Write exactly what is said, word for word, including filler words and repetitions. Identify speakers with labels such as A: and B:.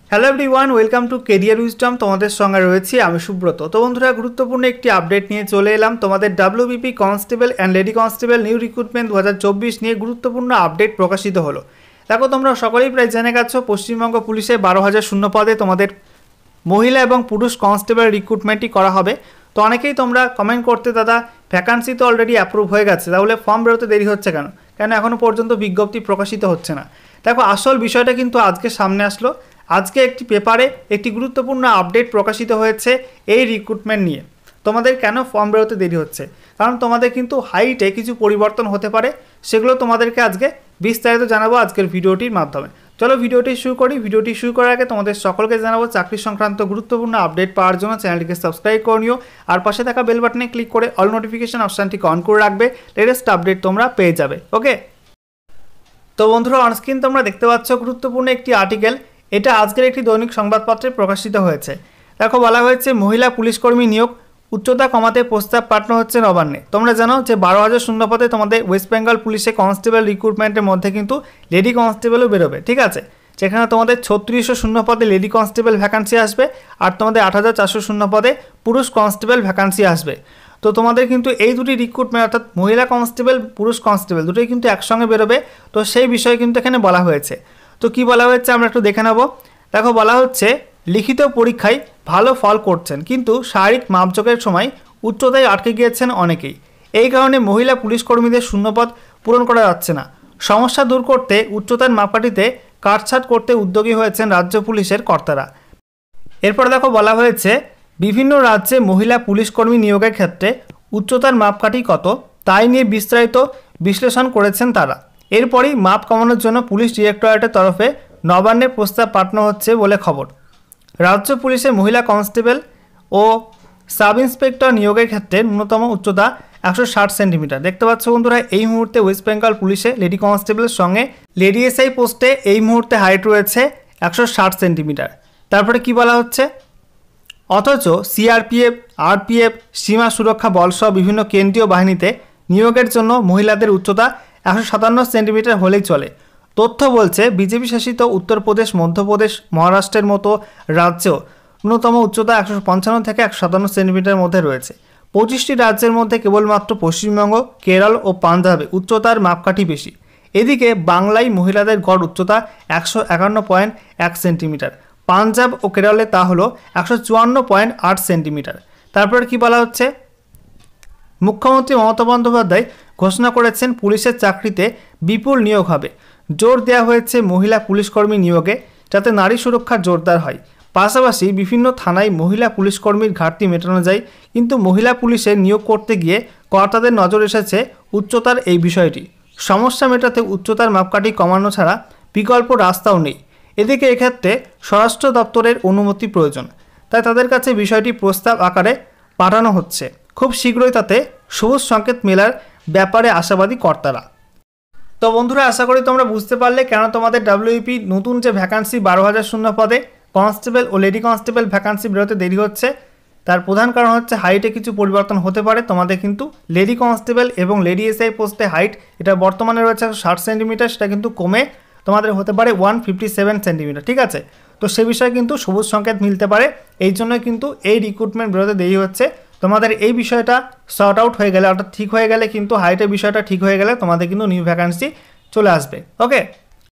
A: Hello everyone, welcome to career wisdom. তোমাদের সঙ্গে রয়েছি আমি সুব্রত। তো বন্ধুরা, গুরুত্বপূর্ণ একটি আপডেট নিয়ে চলে এলাম তোমাদের WBP constable and lady constable new recruitment দু হাজার চব্বিশ নিয়ে গুরুত্বপূর্ণ আপডেট প্রকাশিত হলো। দেখো, তোমরা সকলেই প্রায় জেনে গেছো পশ্চিমবঙ্গ পুলিশে বারো হাজার শূন্য পদে তোমাদের মহিলা এবং পুরুষ কনস্টেবল রিক্রুটমেন্টই করা হবে। তো অনেকেই তোমরা কমেন্ট করতে, দাদা ভ্যাকান্সি তো অলরেডি অ্যাপ্রুভ হয়ে গেছে, তাহলে ফর্ম বেরোতে দেরি হচ্ছে কেন কেন এখনও পর্যন্ত বিজ্ঞপ্তি প্রকাশিত হচ্ছে না। দেখো, আসল বিষয়টা কিন্তু আজকে সামনে আসলো। আজকে একটি পেপারে একটি গুরুত্বপূর্ণ আপডেট প্রকাশিত হয়েছে এই রিক্রুটমেন্ট নিয়ে। তোমাদের কেন ফর্ম বেরোতে দেরি হচ্ছে, কারণ তোমাদের কিন্তু হাইটে কিছু পরিবর্তন হতে পারে, সেগুলো তোমাদেরকে আজকে বিস্তারিত জানাবো আজকের ভিডিওটির মাধ্যমে। চলো ভিডিওটি শুরু করি। ভিডিওটি শুরু করার আগে তোমাদের সকলকে জানাবো চাকরি সংক্রান্ত গুরুত্বপূর্ণ আপডেট পাওয়ার জন্য চ্যানেলটিকে সাবস্ক্রাইব করে নিও, আর পাশে থাকা বেল বাটনে ক্লিক করে অল নোটিফিকেশন অপশানটিকে অন করে রাখবে। লেটেস্ট আপডেট তোমরা পেয়ে যাবে। ওকে, তো বন্ধুরা, অনস্ক্রিন তোমরা দেখতে পাচ্ছ গুরুত্বপূর্ণ একটি আর্টিকেল। এটা আজকের একটি দৈনিক সংবাদপত্রে প্রকাশিত হয়েছে। দেখো, বলা হয়েছে মহিলা পুলিশকর্মী নিয়োগ উচ্চতা কমাতে প্রস্তাব পাঠানো হচ্ছে নবান্নে। তোমরা জানো যে বারো হাজার শূন্য পদে তোমাদের ওয়েস্ট বেঙ্গল পুলিশে কনস্টেবল রিক্রুটমেন্টের মধ্যে কিন্তু লেডি কনস্টেবলও বেরোবে, ঠিক আছে। যেখানে তোমাদের ছত্রিশশো শূন্য পদে লেডি কনস্টেবল ভ্যাকান্সি আসবে, আর তোমাদের আট হাজার চারশো শূন্য পদে পুরুষ কনস্টেবল ভ্যাকান্সি আসবে। তো তোমাদের কিন্তু এই দুটি রিক্রুটমেন্ট অর্থাৎ মহিলা কনস্টেবল পুরুষ কনস্টেবল দুটোই কিন্তু একসঙ্গে বেরোবে। তো সেই বিষয়ে কিন্তু এখানে বলা হয়েছে। তো কি বলা হয়েছে আমরা একটু দেখে নেব। দেখো, বলা হচ্ছে লিখিত পরীক্ষায় ভালো ফল করছেন, কিন্তু শারীরিক মাপজোকের সময় উচ্চতায় আটকে গিয়েছেন অনেকেই। এই কারণে মহিলা পুলিশ কর্মীদের শূন্যপদ পূরণ করা যাচ্ছে না। সমস্যা দূর করতে উচ্চতার মাপকাঠিতে কাটছাঁট করতে উদ্যোগী হয়েছেন রাজ্য পুলিশের কর্তারা। এরপর দেখো, বলা হয়েছে বিভিন্ন রাজ্যে মহিলা পুলিশ কর্মী নিয়োগের ক্ষেত্রে উচ্চতার মাপকাঠি কত তাই নিয়ে বিস্তারিত বিশ্লেষণ করেছেন তারা। এরপরই মাপ কমানোর জন্য পুলিশ ডিরেক্টরেটের তরফে নবান্নে প্রস্তাব পাঠানো হচ্ছে বলে খবর। রাজ্য পুলিশে মহিলা কনস্টেবল ও সাব ইন্সপেক্টর নিয়োগের ক্ষেত্রে ন্যূনতম উচ্চতা একশো ষাট সেন্টিমিটার। দেখতে পাচ্ছ বন্ধুরা, এই মুহূর্তে ওয়েস্ট বেঙ্গল পুলিশে লেডি কনস্টেবলের সঙ্গে লেডি এসআই পোস্টে এই মুহূর্তে হাইট রয়েছে একশো ষাট সেন্টিমিটার। তারপরে কি বলা হচ্ছে, অথচ সিআরপিএফ, আরপিএফ, সীমা সুরক্ষা বলসহ বিভিন্ন কেন্দ্রীয় বাহিনীতে নিয়োগের জন্য মহিলাদের উচ্চতা একশো সাতান্ন সেন্টিমিটার হলেই চলে। তথ্য বলছে বিজেপি শাসিত উত্তরপ্রদেশ, মধ্যপ্রদেশ, মহারাষ্ট্রের মতো রাজ্যেও ন্যূনতম উচ্চতা একশো পঞ্চান্ন থেকে একশো সাতান্ন সেন্টিমিটারের মধ্যে রয়েছে। পঁচিশটি রাজ্যের মধ্যে কেবলমাত্র পশ্চিমবঙ্গ, কেরল ও পাঞ্জাবে উচ্চতার মাপকাঠি বেশি। এদিকে বাংলায় মহিলাদের গড় উচ্চতা একশো একান্ন পয়েন্ট এক সেন্টিমিটার, পাঞ্জাব ও কেরলে তা হলো একশো চুয়ান্ন পয়েন্ট আট সেন্টিমিটার। তারপর কি বলা হচ্ছে, মুখ্যমন্ত্রী মমতা বন্দ্যোপাধ্যায় ঘোষণা করেছেন পুলিশের চাকরিতে বিপুল নিয়োগ হবে। জোর দেওয়া হয়েছে মহিলা পুলিশকর্মী নিয়োগে, যাতে নারী সুরক্ষা জোরদার হয়। পাশাপাশি বিভিন্ন থানায় মহিলা পুলিশকর্মীর ঘাটতি মেটানো যায়, কিন্তু মহিলা পুলিশে নিয়োগ করতে গিয়ে কর্তাদের নজর এসেছে উচ্চতার এই বিষয়টি। সমস্যা মেটাতে উচ্চতার মাপকাঠি কমানো ছাড়া বিকল্প রাস্তাও নেই। এদিকে এক্ষেত্রে স্বরাষ্ট্র দপ্তরের অনুমতি প্রয়োজন, তাই তাদের কাছে বিষয়টি প্রস্তাব আকারে পাঠানো হচ্ছে। খুব শীঘ্রই তাতে সবুজ সংকেত মেলার ব্যাপারে আশাবাদী কর্তারা। তো বন্ধুরা, আশা করি তোমরা বুঝতে পারলে কেন তোমাদের ডাব্লিউবিপি নতুন যে ভ্যাকান্সি বারো হাজার শূন্য পদে কনস্টেবল ও লেডি কনস্টেবল ভ্যাকান্সি বেরোতে দেরি হচ্ছে। তার প্রধান কারণ হচ্ছে হাইটে কিছু পরিবর্তন হতে পারে। তোমাদের কিন্তু লেডি কনস্টেবল এবং লেডি এসআই পোস্টে হাইট এটা বর্তমানে রয়েছে একশো ষাট সেন্টিমিটার, সেটা কিন্তু কমে তোমাদের হতে পারে ওয়ান ফিফটি সেভেন সেন্টিমিটার, ঠিক আছে। তো সে বিষয়ে কিন্তু সবুজ সংকেত মিলতে পারে, এই জন্য কিন্তু এই রিক্রুটমেন্ট বেরোতে দেরি হচ্ছে। তোমাদের এই বিষয়টা সর্ট আউট হয়ে গেলে অর্থাৎ ঠিক হয়ে গেলে কিন্তু হাইটের বিষয়টা ঠিক হয়ে গেলে তোমাদের কিন্তু নিউ ভ্যাকান্সি চলে আসবে। ওকে।